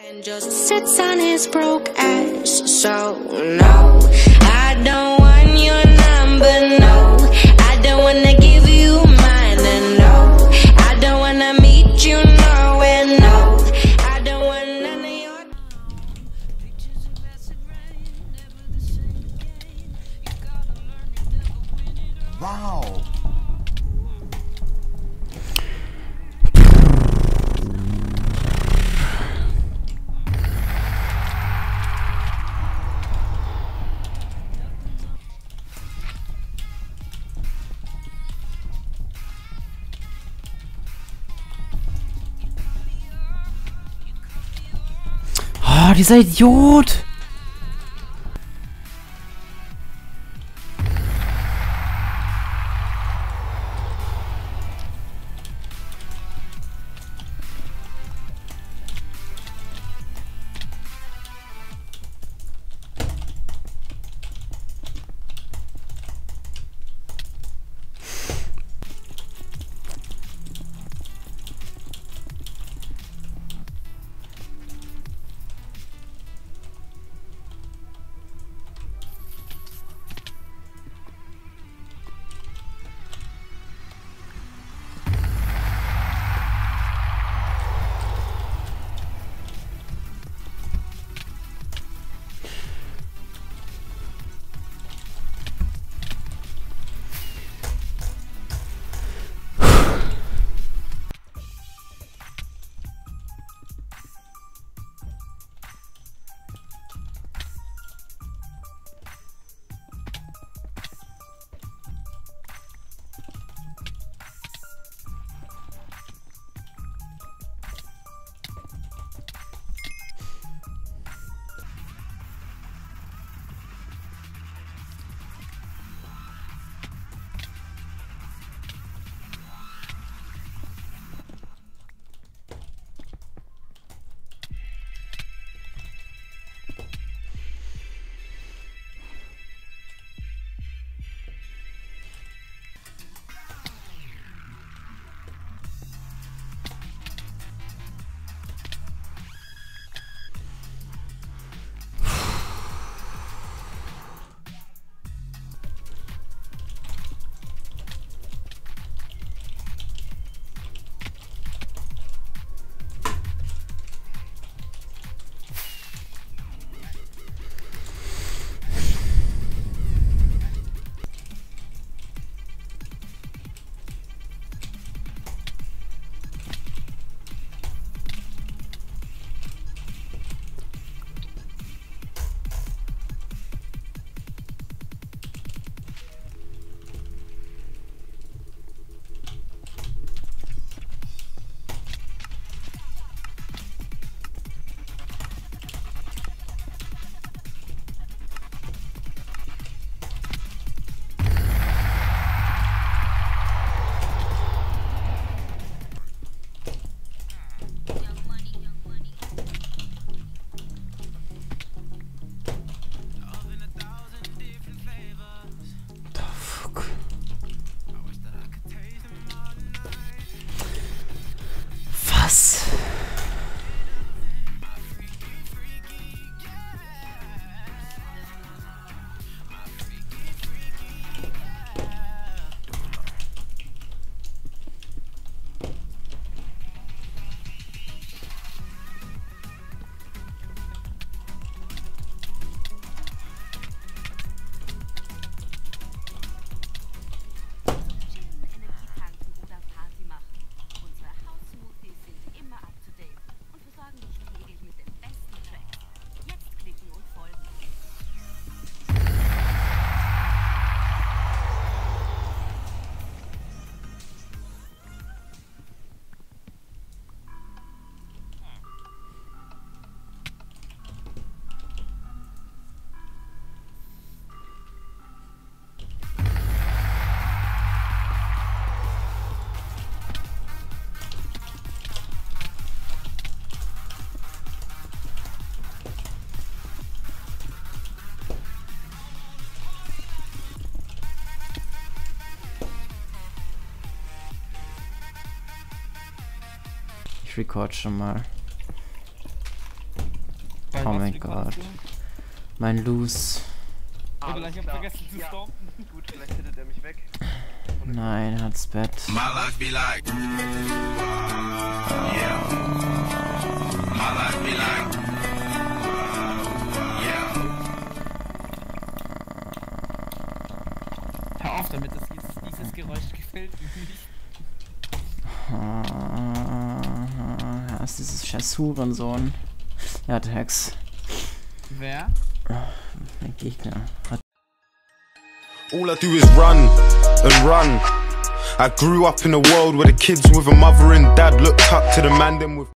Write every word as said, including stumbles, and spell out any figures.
And just sits on his broke ass. So no, I don't want your number. No, I don't wanna give you mine. And no, I don't wanna meet you nowhere. No, I don't want none of your pictures of acid rain. Never the same again. You gotta learn you never win it all. Wow. Oh, dieser Idiot! Was? Ich record schon mal. Bei Oh was mein liegt Gott. das? Mein Loose. Oder Alles ich hab klar. vergessen zu Ja. stalken. Gut, vielleicht hittet er mich weg. Nein, er hat's Bett. My life be like, yeah. My life be like, yeah. Hör auf damit, das, dieses, dieses Geräusch gefällt mir nicht. Ja, ist dieses scheiß Hurensohn. Er hat Hacks. Wer? Mein Gegner hat. All I do is run and run. I grew up in a world where the kids with a mother and dad looked up to the man them with